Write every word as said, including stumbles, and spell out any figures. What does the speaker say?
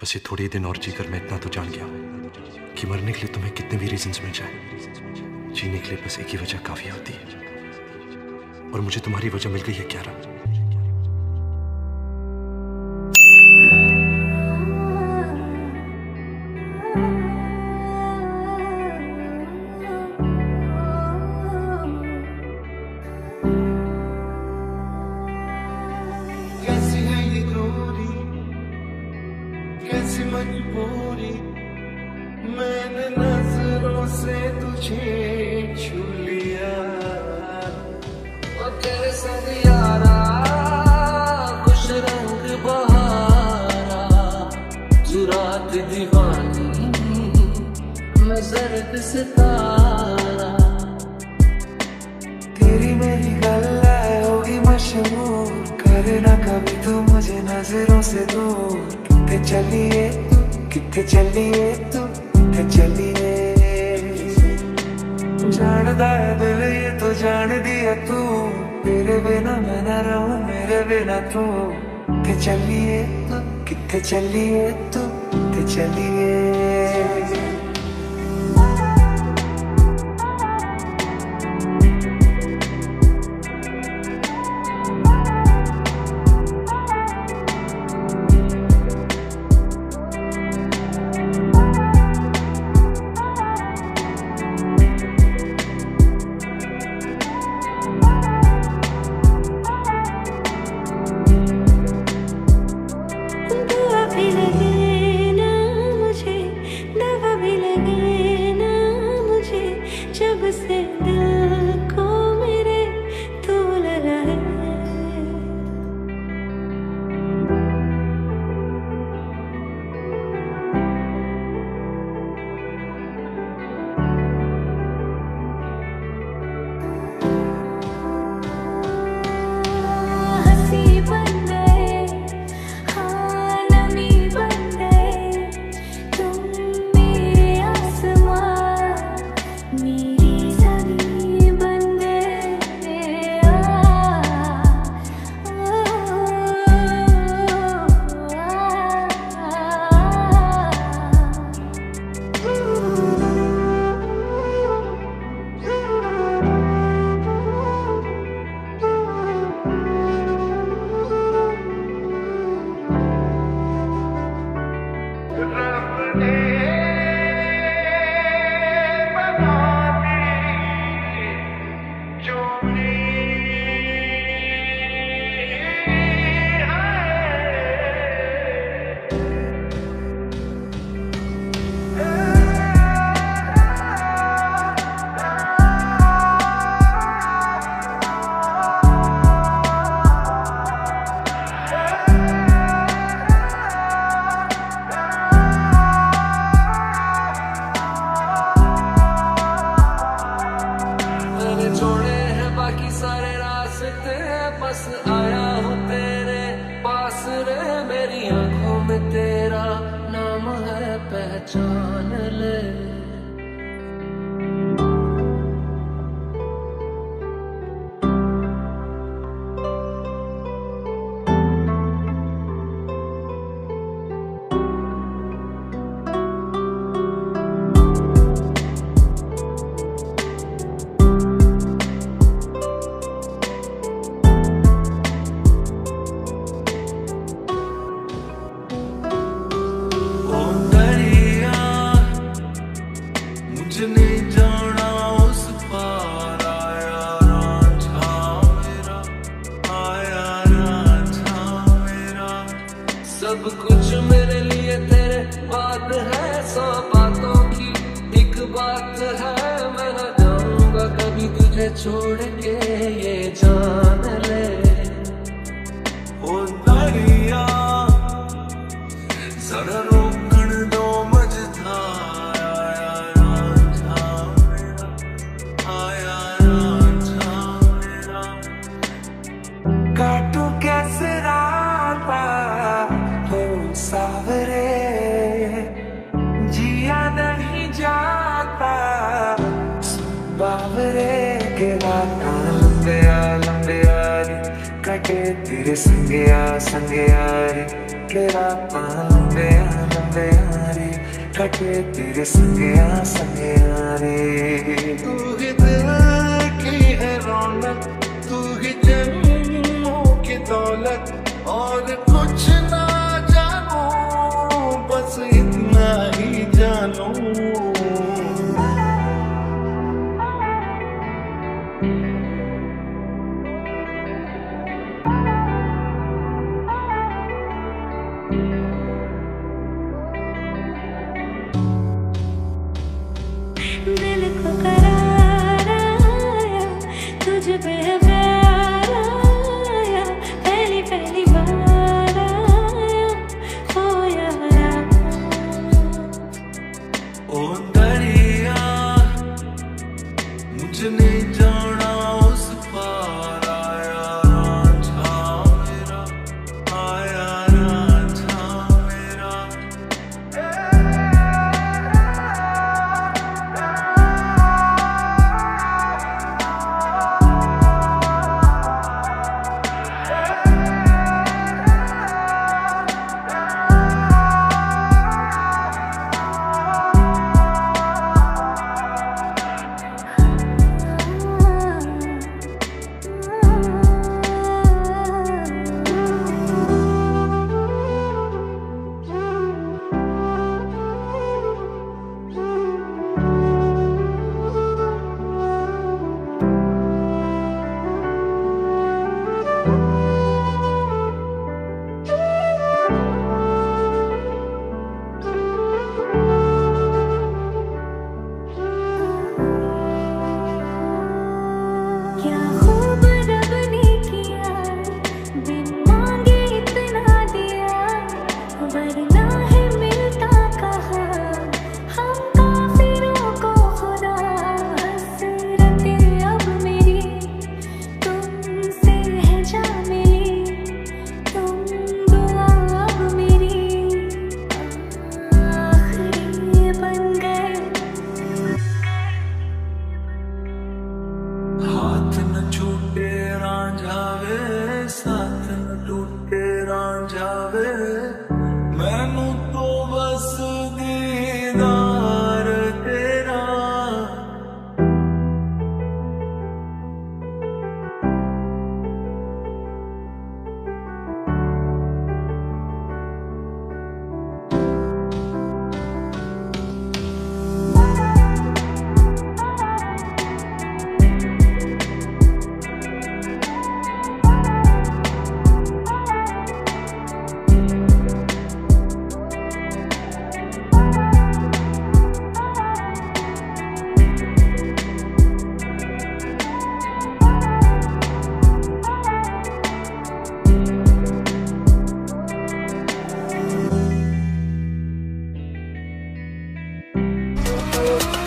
बस ये थोड़ी दिन और जीकर मैं इतना तो जान गया कि मरने के लिए तुम्हें कितने भी रीजंस मिल जाए, जीने के लिए बस एक ही वजह काफी होती है। और मुझे तुम्हारी वजह मिल गई है क्यारा। कैसी मजबूरी, मैंने नजरों से तुझे छू लिया। और तेरे संग यारा खुश रंग बहारा, तू रात दीवानी मैं जर्द सितारा। तेरी मेरी गल्ला होगी मशहूर, करना कभी तू मुझे नजरों से दूर। किथे चलिए तू, किथे चलिए तू, किथे चलिए। जानदा है दिल ये तो जान दिया तू, तेरे बिना मैं न रहूं मेरे बिना तू। किथे चलिए तू, किथे चलिए तू, किथे चलिए। जब से दिल को मेरे तू लगा है, हंसी बन गए हाँ नमी बन गए, तुम मेरे आसमां मेरी ज़मीं बन गए। आ, रब ने बना दी जोड़ी सारे रास्ते, बस आया हूँ तेरे पास रे। मेरी आंखों में तेरा नाम है, पहचान ले। मुझे नहीं जाना उस पार, आया रांझा मेरा, आया रांझा मेरा। सब कुछ मेरे लिए तेरे बात है, सौ बातों की एक बात है। मैं न जाऊंगा कभी तुझे छोड़ के, ये जान ले। ओ दरिया जरा रोकन दो मझधार, काटू कैसे राता हो सावरे, जिया नहीं जाता बावरे। के रात लंबे आ लंबे यारी कटे तेरे संगे आ संगे यारी, के रात लंबे आ कटे तेरे संगया संगया रे। तू ही दिल की है रौनक, तू ही जन्मों की दौलत, और कुछ ना जानू बस इतना ही जानू। दिल को करार आया, तुझ पे प्यार आया, पहली पहली बार आया हो यारा। ओ दरिया मुझे नहीं जाना उस पार, आया रांझा मेरा, आया रांझा मेरा। क्या खूब रब ने किया, बिन मांगे इतना दिया, वरना है मिलता कहाँ हम काफिरों को खुदा। हसरतें अब मेरी तुमसे है जा मिली, तुम दुआ अब मेरी आखिरी बन गए। हाथ न छूटे रांझा वे, साथ न टूटे रांझा वे, मैनू तो बस दीदार तेरा। Oh,